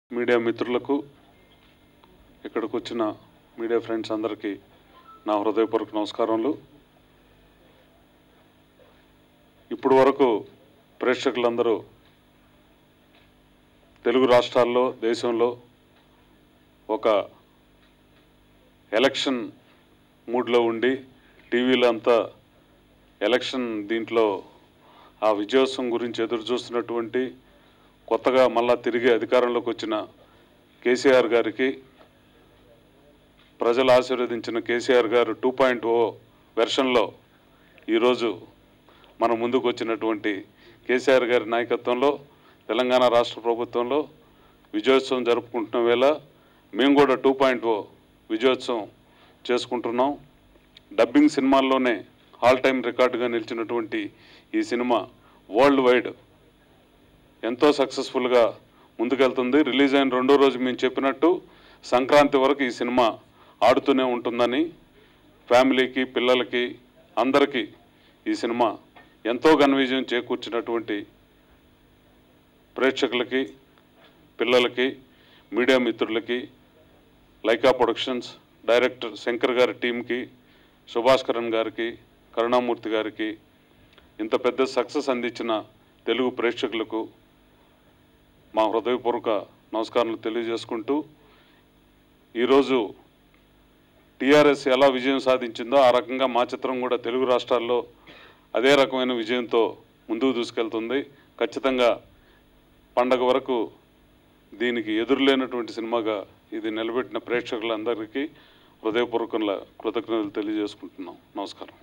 Media మిత్రులకు ఇక్కడికి వచ్చిన మీడియా ఫ్రెండ్స్ అందరికీ నా హృదయపూర్వక నమస్కారాలు. ఇప్పుడు వరకు ప్రేక్షకులందరూ తెలుగు రాష్ట్రాల్లో దేశంలో ఒక ఎలక్షన్ మూడ్లో ఉండి టీవీలో అంతా ఎలక్షన్ దీంట్లో ఆ విజయోత్సవం గురించి ఎదురు చూస్తున్నటువంటి కొత్తగా మళ్ళా తిరిగి అధికారంలోకి వచ్చిన కేసీఆర్ గారికి, ప్రజలు ఆశీర్వదించిన కేసీఆర్ గారు 2.0 వెర్షన్లో ఈరోజు మన ముందుకు వచ్చినటువంటి కేసీఆర్ గారి నాయకత్వంలో తెలంగాణ రాష్ట్ర ప్రభుత్వంలో విజయోత్సవం జరుపుకుంటున్న వేళ మేము కూడా 2.0 విజయోత్సవం చేసుకుంటున్నాం. డబ్బింగ్ సినిమాల్లోనే ఆల్ టైమ్ రికార్డుగా నిలిచినటువంటి ఈ సినిమా వరల్డ్ వైడ్ ఎంతో సక్సెస్ఫుల్గా ముందుకెళ్తుంది. రిలీజ్ అయిన రెండో రోజు మేము చెప్పినట్టు సంక్రాంతి వరకు ఈ సినిమా ఆడుతూనే ఉంటుందని, ఫ్యామిలీకి పిల్లలకి అందరికీ ఈ సినిమా ఎంతో ఘన విజయం చేకూర్చినటువంటి ప్రేక్షకులకి, పిల్లలకి, మీడియా మిత్రులకి, లైకా ప్రొడక్షన్స్ డైరెక్టర్ శంకర్ గారి టీంకి, సుభాస్కరన్ గారికి, కరుణామూర్తి గారికి, ఇంత పెద్ద సక్సెస్ అందించిన తెలుగు ప్రేక్షకులకు మా హృదయపూర్వక నమస్కారాలు తెలియజేసుకుంటూ, ఈరోజు టీఆర్ఎస్ ఎలా విజయం సాధించిందో ఆ రకంగా మా చిత్రం కూడా తెలుగు రాష్ట్రాల్లో అదే రకమైన విజయంతో ముందుకు దూసుకెళ్తుంది. ఖచ్చితంగా పండగ వరకు దీనికి ఎదురులేనటువంటి సినిమాగా ఇది నిలబెట్టిన ప్రేక్షకులందరికీ హృదయపూర్వకంగా కృతజ్ఞతలు తెలియజేసుకుంటున్నాం. నమస్కారం.